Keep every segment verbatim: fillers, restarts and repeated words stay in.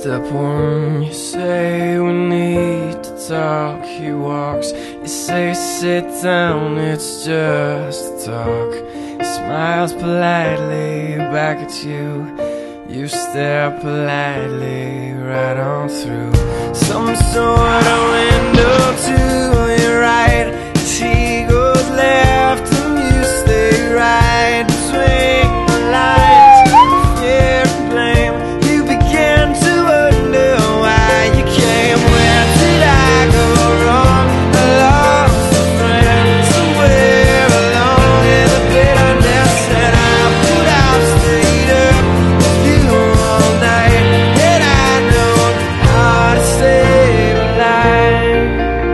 Step one, you say we need to talk. He walks, you say sit down, it's just a talk. He smiles politely back at you. You stare politely right on through some sort of window to your right. As he goes left and you stay right between the lines of fear and blame. You begin to wonder why you came. Where did I go wrong? I lost a friend somewhere along in the bitterness that I put out. Stayed up with you all night, and I know how to save a life.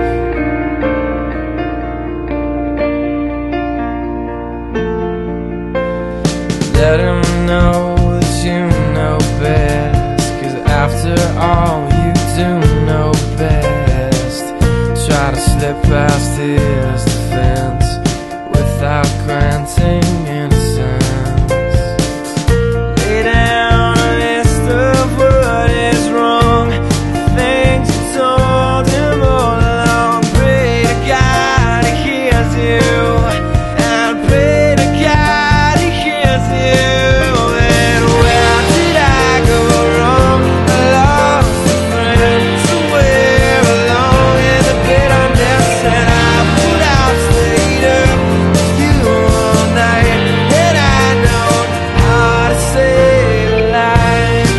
Let him know that you know best, 'cause after all you do know best. Try to slip past his defense without granting innocence. Lay down a list of what is wrong, the things you told him all along. Pray to God he hears you, and pray to God he hears you. And where did I go wrong? I lost a friend somewhere along in the bitterness that I put out. Stayed up with you all night, and I know how to save a life.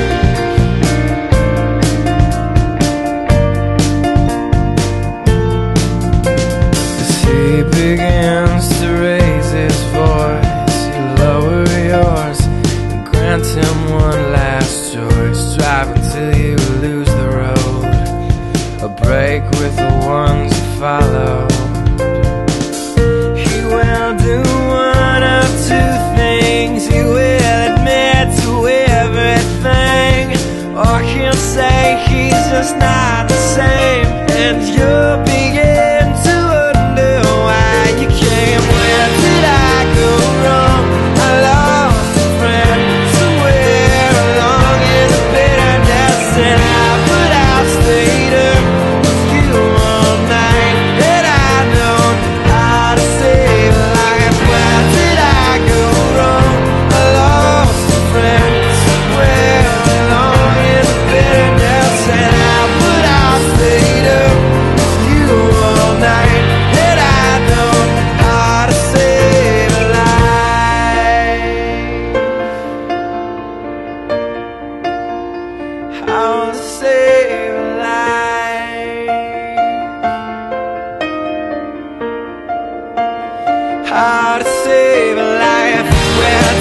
As he begins to raise his voice, you lower yours and grant him one last choice. Drive until you lose the road, a break with the ones you follow. He will do one of two things. He will admit to everything, or he'll say he's just not the same. And you'll begin to wonder why you came. Where did I go wrong? I lost a friend somewhere along in the bitterness, and I put out, stayed up with you all night, and I know how to save a life. Where did I go wrong? I lost a friend somewhere along in the bitterness, and I put out, stayed up with you all night, and I know how to save a life. How to save a life. How to save a life. Where